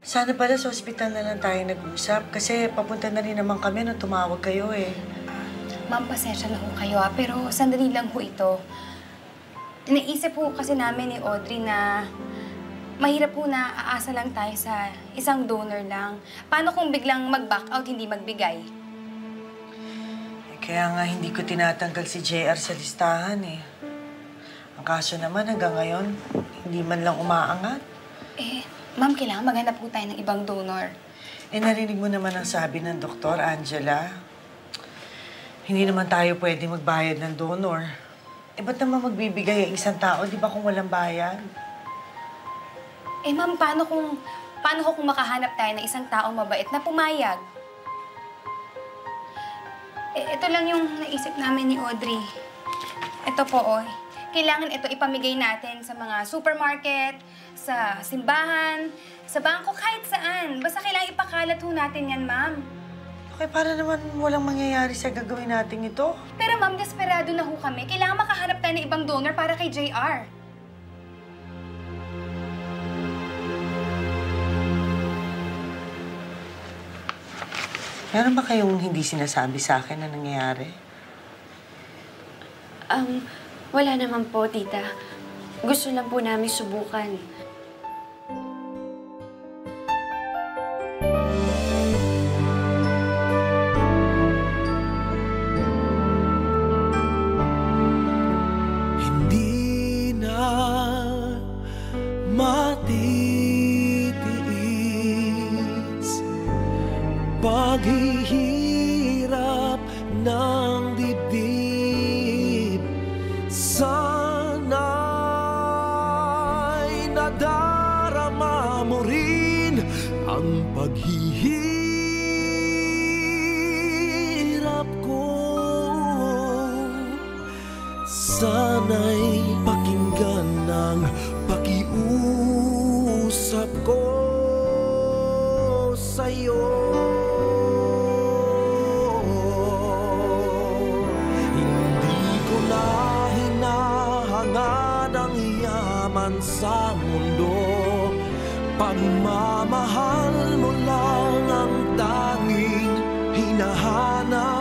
Sana pala sa ospital na lang tayo nag-usap kasi papunta na rin naman kami nung tumawag kayo eh. Ma'am, pasensya na ho kayo pero sandali lang ho ito. Naisip po kasi namin ni Audrey na mahirap po na aasa lang tayo sa isang donor lang. Paano kung biglang mag-back out, hindi magbigay? Kaya nga hindi ko tinatanggal si JR sa listahan eh. Ang kaso naman hanggang ngayon, hindi man lang umaangat. Ma'am, kailangan maghanap po tayo ng ibang donor. Narinig mo naman ang sabi ng doktor, Angela. Hindi naman tayo pwede magbayad ng donor. Ba't naman magbibigay ang isang tao, di ba kung walang bayad? Ma'am, paano kung makahanap tayo ng isang taong mabait na pumayag? Ito lang yung naisip namin ni Audrey. Ito po, kailangan ito ipamigay natin sa mga supermarket, sa simbahan, sa bangko, kahit saan. Basta kailangan ipakalat ho natin yan, ma'am. Okay, para naman walang mangyayari sa gagawin natin ito. Pero ma'am, desperado na ho kami. Kailangan makahanap tayo ng ibang donor para kay JR. Meron ba kayong hindi sinasabi sa akin na nangyayari? Wala naman po, tita. Gusto lang po namin subukan. Hindi na matitiis paghihirap ng dibdib. Sana'y nadarama mo rin ang paghihirap ko. Sana'y pakinggan ng pakiusap ko sa'yo. Sa mundo, pagmamahal mo lang ang tanging hinahanap.